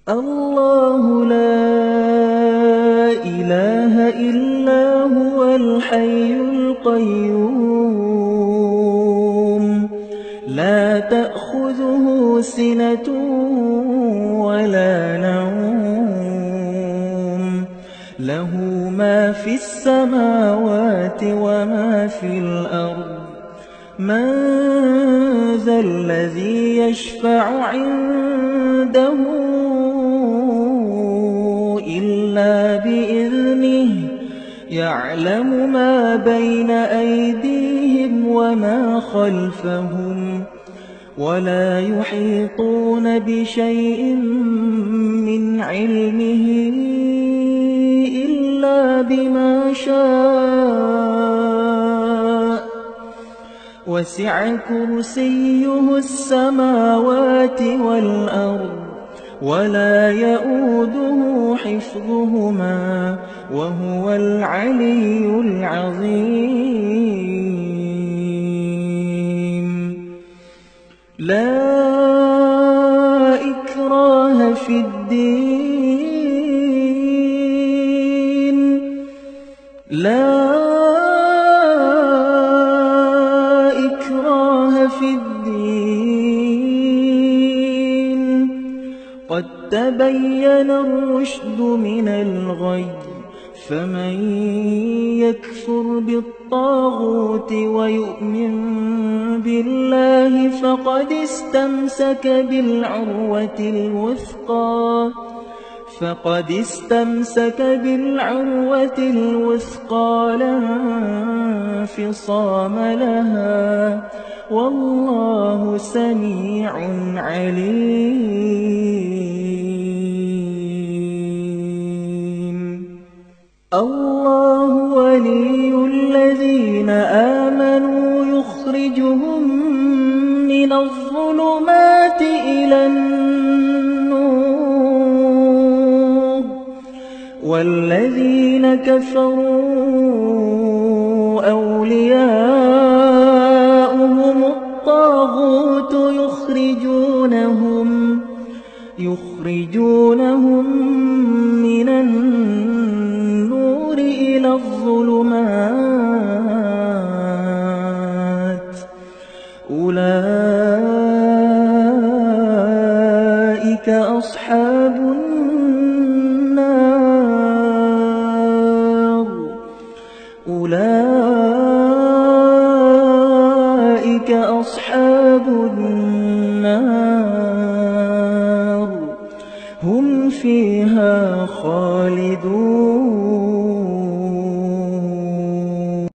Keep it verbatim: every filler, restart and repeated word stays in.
الله لا إله إلا هو الحي القيوم لا تأخذه سنة ولا نوم له ما في السماوات وما في الأرض من ذا الذي يشفع عنده إلا بإذنه يعلم ما بين أيديهم وما خلفهم ولا يحيطون بشيء من علمه إلا بما شاء وسع كرسيه السماوات والأرض ولا يئوده حفظهما وهو العلي العظيم لا إكراه في الدين لا إكراه في الدين قد تبين الرشد من الغي فمن يكفر بالطاغوت ويؤمن بالله فقد استمسك بالعروة الوثقى فقد استمسك بالعروة الوثقى لا انفصام لها والله سميع عليم الله ولي الذين آمنوا يخرجهم من الظلمات إلى النور والذين كفروا أولياؤهم الطاغوت يخرجونهم يخرجونهم من النور إلى الظلمات أولئك أصحاب النار أولئك أصحاب النار هم فيها خالدون